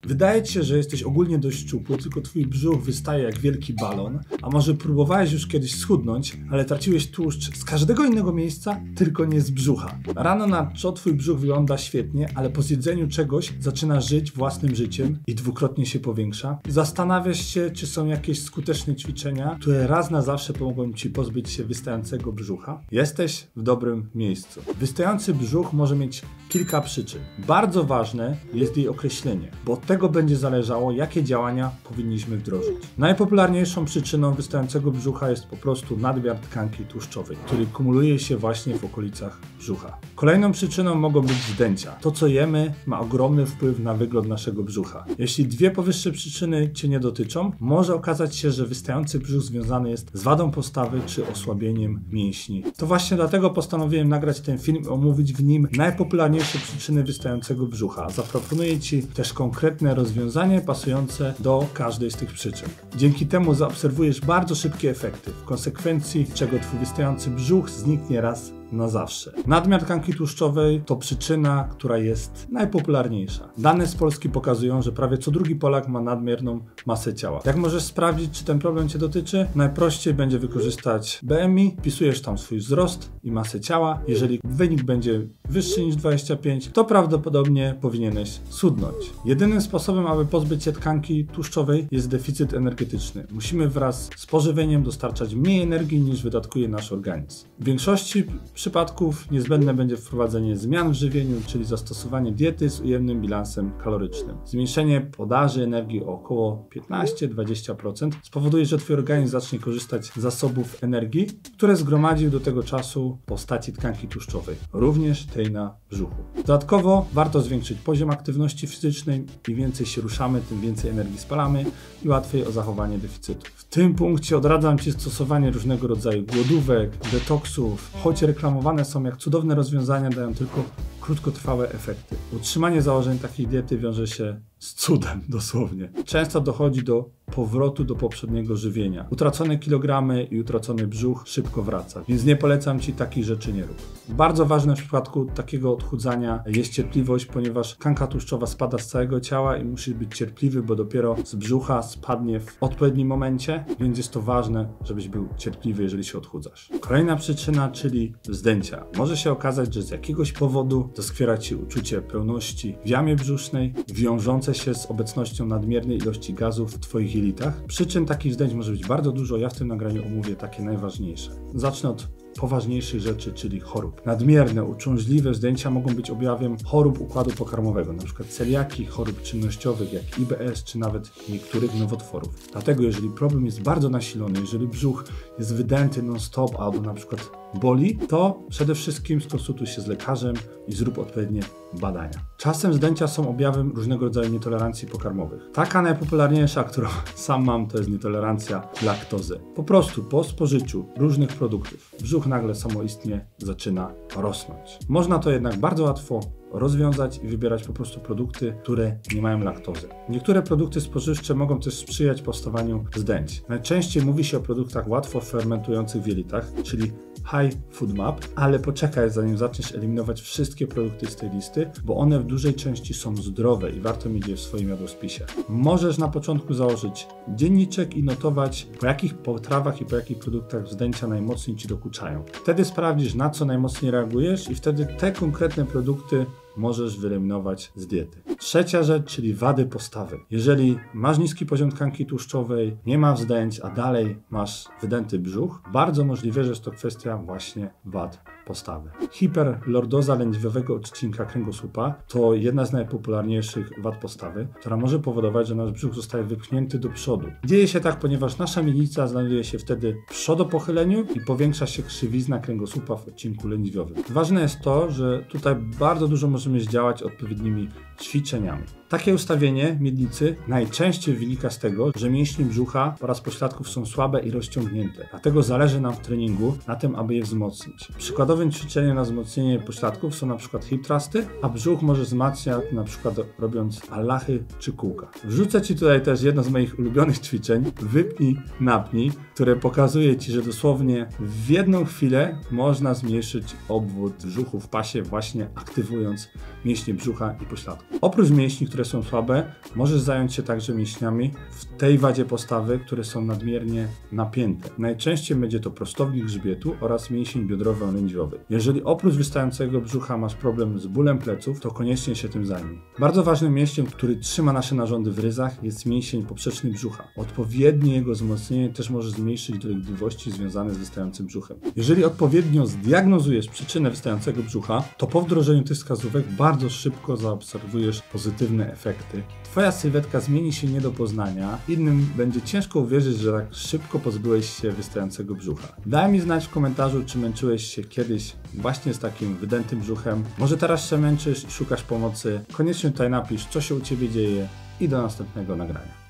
Wydaje ci się, że jesteś ogólnie dość szczupły, tylko twój brzuch wystaje jak wielki balon, a może próbowałeś już kiedyś schudnąć, ale traciłeś tłuszcz z każdego innego miejsca, tylko nie z brzucha. Rano na czo twój brzuch wygląda świetnie, ale po zjedzeniu czegoś zaczyna żyć własnym życiem i dwukrotnie się powiększa. Zastanawiasz się, czy są jakieś skuteczne ćwiczenia, które raz na zawsze pomogą ci pozbyć się wystającego brzucha. Jesteś w dobrym miejscu. Wystający brzuch może mieć kilka przyczyn. Bardzo ważne jest jej określenie, bo od tego będzie zależało, jakie działania powinniśmy wdrożyć. Najpopularniejszą przyczyną wystającego brzucha jest po prostu nadmiar tkanki tłuszczowej, który kumuluje się właśnie w okolicach brzucha. Kolejną przyczyną mogą być zdjęcia. To, co jemy, ma ogromny wpływ na wygląd naszego brzucha. Jeśli dwie powyższe przyczyny cię nie dotyczą, może okazać się, że wystający brzuch związany jest z wadą postawy czy osłabieniem mięśni. To właśnie dlatego postanowiłem nagrać ten film i omówić w nim najpopularniejsze przyczyny wystającego brzucha. Zaproponuję ci też konkretne rozwiązanie pasujące do każdej z tych przyczyn. Dzięki temu zaobserwujesz bardzo szybkie efekty, w konsekwencji czego twój wystający brzuch zniknie raz na zawsze. Nadmiar tkanki tłuszczowej to przyczyna, która jest najpopularniejsza. Dane z Polski pokazują, że prawie co drugi Polak ma nadmierną masę ciała. Jak możesz sprawdzić, czy ten problem cię dotyczy? Najprościej będzie wykorzystać BMI, wpisujesz tam swój wzrost i masę ciała. Jeżeli wynik będzie wyższy niż 25, to prawdopodobnie powinieneś schudnąć. Jedynym sposobem, aby pozbyć się tkanki tłuszczowej jest deficyt energetyczny. Musimy wraz z pożywieniem dostarczać mniej energii niż wydatkuje nasz organizm. W większości przypadków niezbędne będzie wprowadzenie zmian w żywieniu, czyli zastosowanie diety z ujemnym bilansem kalorycznym. Zmniejszenie podaży energii o około 15-20% spowoduje, że twój organizm zacznie korzystać z zasobów energii, które zgromadził do tego czasu w postaci tkanki tłuszczowej, również tej na brzuchu. Dodatkowo warto zwiększyć poziom aktywności fizycznej. Im więcej się ruszamy, tym więcej energii spalamy i łatwiej o zachowanie deficytu. W tym punkcie odradzam ci stosowanie różnego rodzaju głodówek, detoksów, choć reklamowane są jak cudowne rozwiązania, dają tylko krótkotrwałe efekty. Utrzymanie założeń takiej diety wiąże się z cudem, dosłownie. Często dochodzi do powrotu do poprzedniego żywienia. Utracone kilogramy i utracony brzuch szybko wraca, więc nie polecam ci takich rzeczy nie rób. Bardzo ważne w przypadku takiego odchudzania jest cierpliwość, ponieważ tkanka tłuszczowa spada z całego ciała i musisz być cierpliwy, bo dopiero z brzucha spadnie w odpowiednim momencie, więc jest to ważne, żebyś był cierpliwy, jeżeli się odchudzasz. Kolejna przyczyna, czyli zdjęcia. Może się okazać, że z jakiegoś powodu doskwiera ci uczucie pełności w jamie brzusznej, wiążące się z obecnością nadmiernej ilości gazów w twoich jelitach. Przyczyn takich zdjęć może być bardzo dużo, ja w tym nagraniu omówię takie najważniejsze. Zacznę od poważniejszych rzeczy, czyli chorób. Nadmierne, uciążliwe zdjęcia mogą być objawem chorób układu pokarmowego, np. celiaki, chorób czynnościowych jak IBS, czy nawet niektórych nowotworów. Dlatego jeżeli problem jest bardzo nasilony, jeżeli brzuch jest wydęty non-stop albo np. boli, to przede wszystkim skonsultuj się z lekarzem i zrób odpowiednie badania. Czasem zdjęcia są objawem różnego rodzaju nietolerancji pokarmowych. Taka najpopularniejsza, którą sam mam, to jest nietolerancja laktozy. Po prostu po spożyciu różnych produktów brzuch nagle samoistnie zaczyna rosnąć. Można to jednak bardzo łatwo rozwiązać i wybierać po prostu produkty, które nie mają laktozy. Niektóre produkty spożywcze mogą też sprzyjać powstawaniu zdjęć. Najczęściej mówi się o produktach łatwo fermentujących w jelitach, czyli High FODMAP, ale poczekaj, zanim zaczniesz eliminować wszystkie produkty z tej listy, bo one w dużej części są zdrowe i warto mieć je w swoim jadłospisie. Możesz na początku założyć dzienniczek i notować, po jakich potrawach i po jakich produktach zdjęcia najmocniej ci dokuczają. Wtedy sprawdzisz, na co najmocniej reagujesz i wtedy te konkretne produkty możesz wyeliminować z diety. Trzecia rzecz, czyli wady postawy. Jeżeli masz niski poziom tkanki tłuszczowej, nie ma wzdęć, a dalej masz wydęty brzuch, bardzo możliwe, że jest to kwestia właśnie wad postawy. Hiperlordoza lędźwiowego odcinka kręgosłupa to jedna z najpopularniejszych wad postawy, która może powodować, że nasz brzuch zostaje wypchnięty do przodu. Dzieje się tak, ponieważ nasza miednica znajduje się wtedy w przodopochyleniu i powiększa się krzywizna kręgosłupa w odcinku lędźwiowym. Ważne jest to, że tutaj bardzo dużo możemy zdziałać odpowiednimi ćwiczeniami. Takie ustawienie miednicy najczęściej wynika z tego, że mięśnie brzucha oraz pośladków są słabe i rozciągnięte. Dlatego zależy nam w treningu na tym, aby je wzmocnić. Przykładowym ćwiczeniem na wzmocnienie pośladków są np. hip thrusty, a brzuch może wzmacniać np. robiąc allachy czy kółka. Wrzucę Ci tutaj też jedno z moich ulubionych ćwiczeń, wypnij, napnij, które pokazuje Ci, że dosłownie w jedną chwilę można zmniejszyć obwód brzuchu w pasie, właśnie aktywując mięśnie brzucha i pośladków. Oprócz mięśni, które są słabe, możesz zająć się także mięśniami w tej wadzie postawy, które są nadmiernie napięte. Najczęściej będzie to prostownik grzbietu oraz mięsień biodrowo-lędźwiowy. Jeżeli oprócz wystającego brzucha masz problem z bólem pleców, to koniecznie się tym zajmij. Bardzo ważnym mięśniem, który trzyma nasze narządy w ryzach, jest mięsień poprzeczny brzucha. Odpowiednie jego wzmocnienie też może zmniejszyć dolegliwości związane z wystającym brzuchem. Jeżeli odpowiednio zdiagnozujesz przyczynę wystającego brzucha, to po wdrożeniu tych wskazówek bardzo szybko zaobserwujesz pozytywne efekty. Twoja sylwetka zmieni się nie do poznania, innym będzie ciężko uwierzyć, że tak szybko pozbyłeś się wystającego brzucha. Daj mi znać w komentarzu, czy męczyłeś się kiedyś właśnie z takim wydętym brzuchem. Może teraz się męczysz i szukasz pomocy. Koniecznie tutaj napisz, co się u Ciebie dzieje i do następnego nagrania.